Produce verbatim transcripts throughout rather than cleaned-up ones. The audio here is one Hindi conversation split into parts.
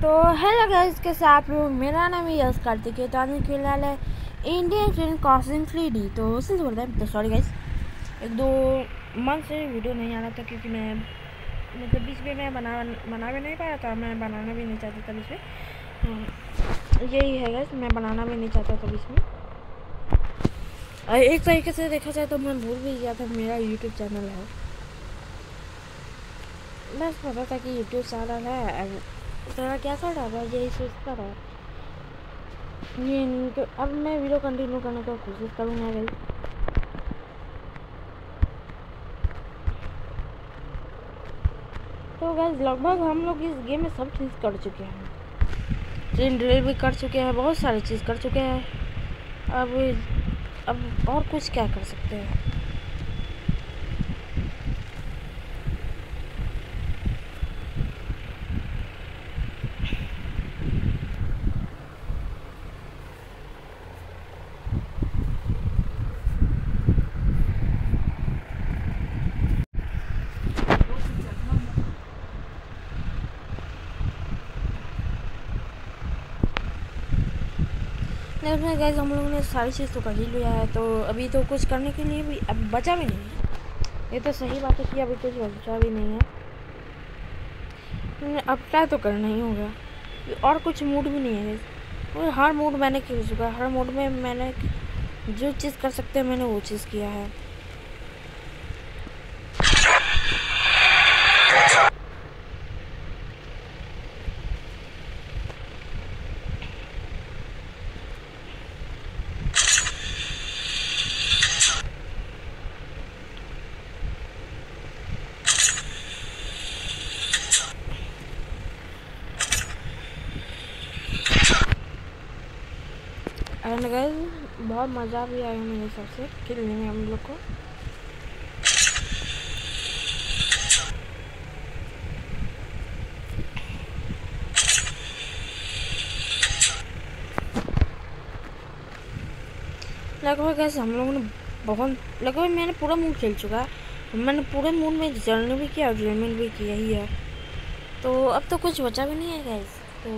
तो हेलो गाइस, कैसे आप लोग। मेरा नाम है यश कार्तिक है। तो आज मैं खेलने वाला है Indian train crossing three D. तो उसी से बोलते हैं तो सॉरी गाइस, एक दो मंथ से वीडियो नहीं आ रहा था क्योंकि मैं मतलब बीच में मैं बना बना भी नहीं पाया था। मैं बनाना भी नहीं चाहता था बीच में। हाँ, यही है गाइस, मैं बनाना भी नहीं चाहता था बीच में। एक तरीके से देखा जाए तो मैं भूल भी गया था मेरा यूट्यूब चैनल है। बस पता था कि यूट्यूब चैनल है, तेरा क्या चल रहा था यही सोचता रहा। ये तो अब मैं वीडियो कंटिन्यू करने का कोशिश करूँगा भाई। तो गाइस लगभग हम लोग इस गेम में सब चीज़ कर चुके हैं। ट्रेन ड्रिल भी कर चुके हैं, बहुत सारी चीज़ कर चुके हैं। अब अब और कुछ क्या कर सकते हैं। नहीं गाइस, हम लोगों ने सारी चीज़ तो कर ही लिया है। तो अभी तो कुछ करने के लिए भी अब बचा भी नहीं है। ये तो सही बात है कि अभी कुछ बचा भी नहीं है। अब ट्राई तो करना ही होगा और कुछ मूड भी नहीं है गाइस। हर मूड मैंने खेल चुका है। हर मूड में मैंने जो चीज़ कर सकते हैं मैंने वो चीज़ किया है। एंड गाइस बहुत मज़ा भी आया मेरे हिसाब से खेलने में हम लोग को। लगभग गाइस हम लोगों ने बहुत लगभग मैंने पूरा मूड खेल चुका है। मैंने पूरे मूड में जर्नी भी किया और ड्रीमिंग भी किया ही है। तो अब तो कुछ बचा भी नहीं है गाइस। तो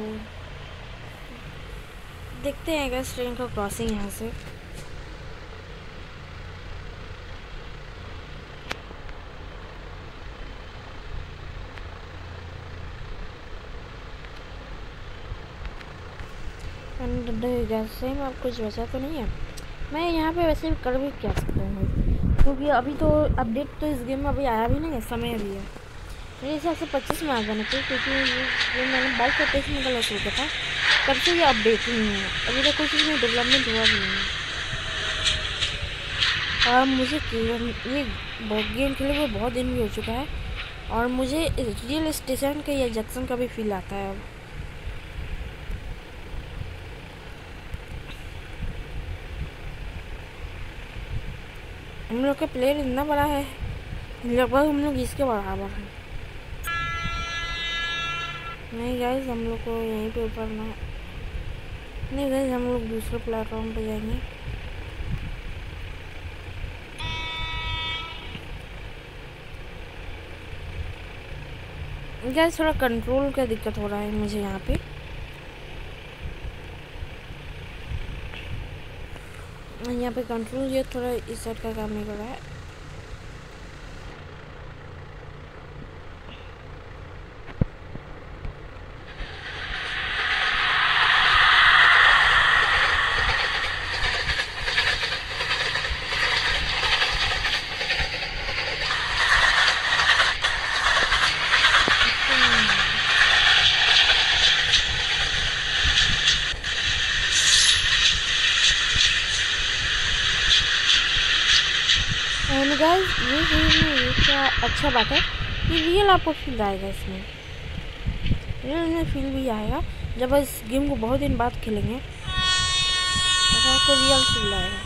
देखते हैं गाइस ट्रेन का क्रॉसिंग यहाँ से। सेम अब कुछ वैसा तो नहीं है। मैं यहाँ पे वैसे भी कर भी क्या सकता हूँ क्योंकि अभी तो अपडेट तो इस गेम में अभी आया भी नहीं है, समय भी है। मेरे हिसाब से पच्चीस में आ जाना चाहिए क्योंकि ये मैंने बाईस सौ तेईस में गलत सोचा था। तब से ये अपडेट ही नहीं है। अभी तक कुछ इसमें डेवलपमेंट हुआ भी नहीं है। और मुझे ये गेम खेले हुए बहुत दिन भी हो चुका है और मुझे रियल स्टेशन के या जंक्शन का भी फील आता है अब। हम लोग का प्लेयर इतना बड़ा है, लगभग हम लोग इसके बराबर हैं। नहीं गाइस, हम लोग को यहीं पे उतरना है। नहीं गाइस, हम लोग दूसरे प्लेटफॉर्म पे जाएंगे। गाइस थोड़ा कंट्रोल का दिक्कत हो रहा है मुझे यहाँ पे। यहाँ पे कंट्रोल ये थोड़ा इस साइड का काम नहीं कर रहा है। गाइस ये गेम में ये क्या अच्छा बात है कि रियल आपको फील आएगा। इसमें रियल में फील भी आएगा जब इस गेम को बहुत दिन बाद खेलेंगे तो आपको रियल फील आएगा।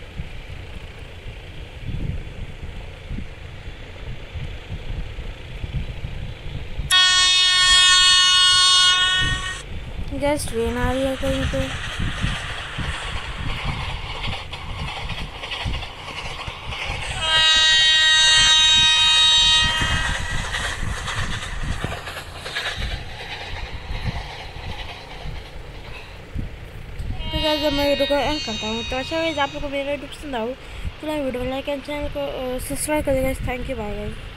गैस ट्रेन आ रही है कहीं पे। गाइस जब मैं वीडियो को एंड करता हूँ। तो अच्छा गाइस आप लोगों को मेरा वीडियो पसंद आओ तो लाइक वीडियो को लाइक एंड चैनल को सब्सक्राइब कर देगा। Thank you, bye guys.